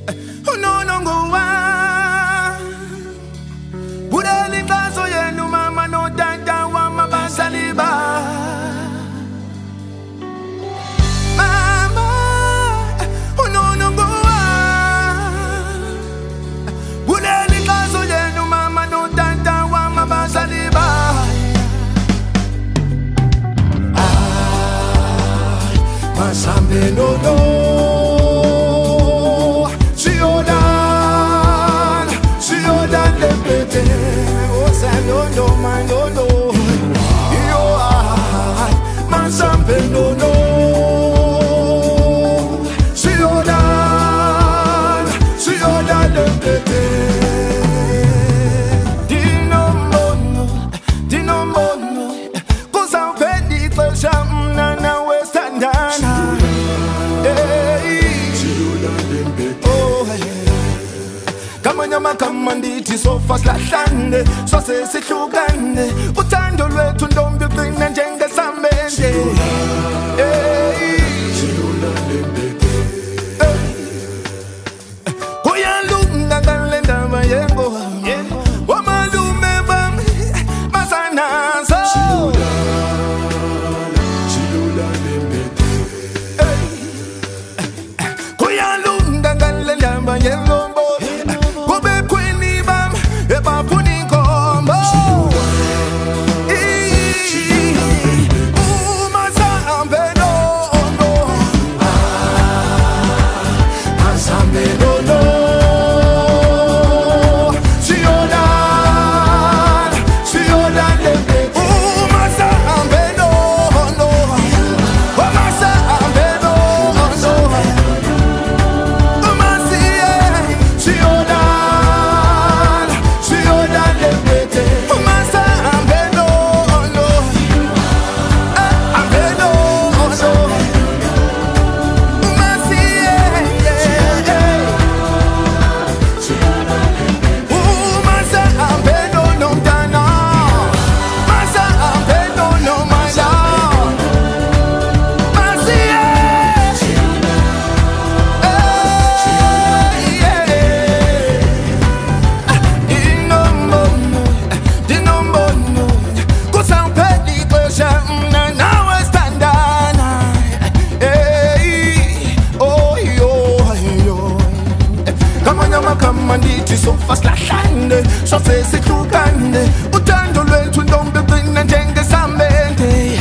unonongowa Bureli kaso yenu mama no dada wa mabasaliba Mama unonongowa Bureli kaso yenu mama no dada wa mabasaliba Masambe no no no man no no you are man sample no no see you down the pete dino mono cause I'm ready for something and I will stand down Kamanditi so fast lahlande so sesihlukane uthando lwethu ntombi uqina njenge sambende kuyalunga ngale ndaba yengo wamalume bami masanazo kuyalunga ngale ndaba yengo Kamanditi so fast lahlande so sesihlukane uthando lwethu ntombi uqina njenge sambende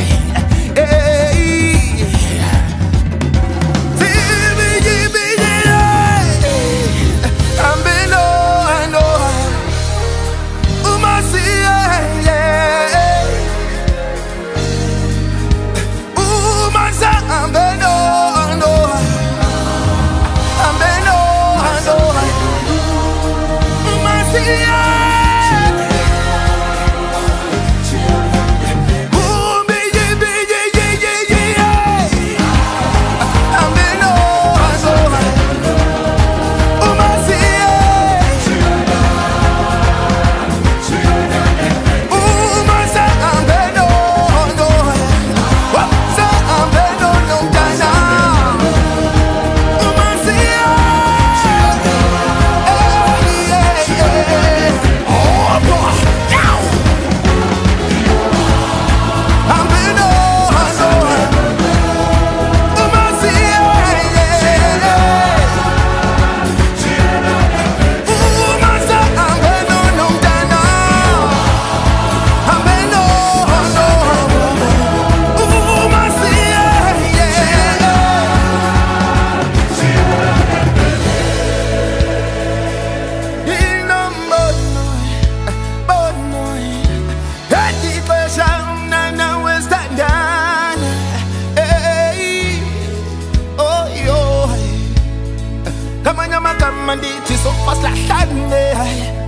Kamanditi so fast lahlande